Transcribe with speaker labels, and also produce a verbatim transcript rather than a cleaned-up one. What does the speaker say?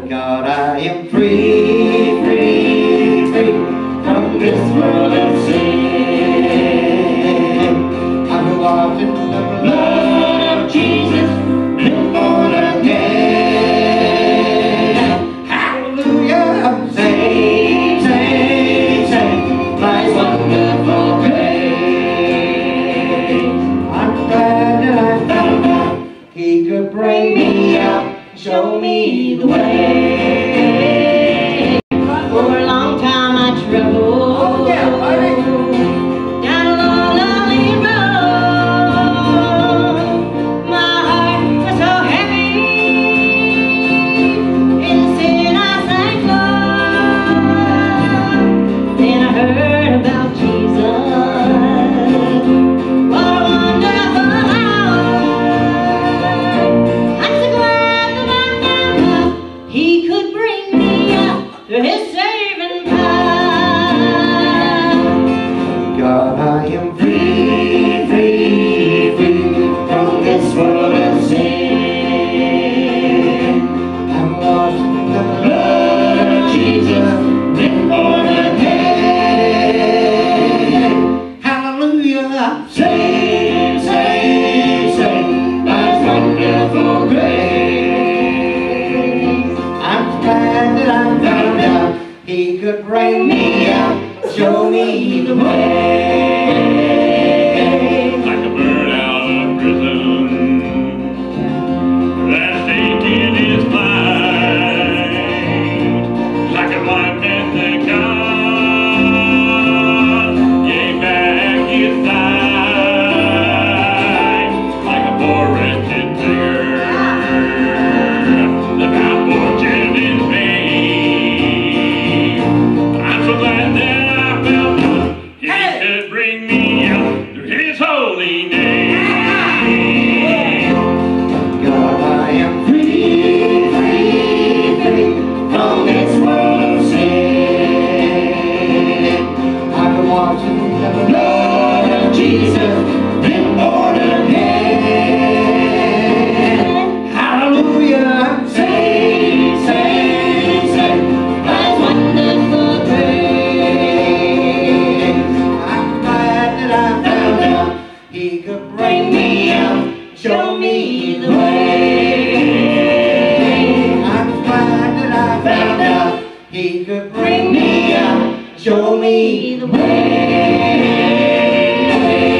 Speaker 1: God, I am free, free, free from this world of sin. I'm washed in the blood of Jesus, been born again. Hallelujah, I'm saved, saved, saved by His wonderful grace. I'm glad that I found out He could bring me out, show me the way. For a long time I traveled oh, yeah, down a long, lonely road. My heart was so heavy, in sin I sank low. Then I heard about Jesus. What a wonderful life. I'm so glad that I found out He could bring me out through His saving power. God, I am free, free, free from this world of sin. I'm washed in the blood of Jesus, been born again. Hallelujah, I'm saved, saved, saved by His wonderful grace. I'm glad that I found out He could bring me out, show me the way.
Speaker 2: Like a bird out of prison, that's taking his flight. Like a blind man that God gave back his sight. Like a poor wretched beggar, the bound fortune in vain. I'm so glad that I found out He could bring me out through His holy name.
Speaker 1: God, I am free, free, free from this world of sin. I've been washed in the blood of Jesus, been born again. Hallelujah, I'm saved, saved, saved by His wonderful grace. I'm glad that I found out He could bring me out, show me the way. I'm glad that I found out He could bring me out, show me the way.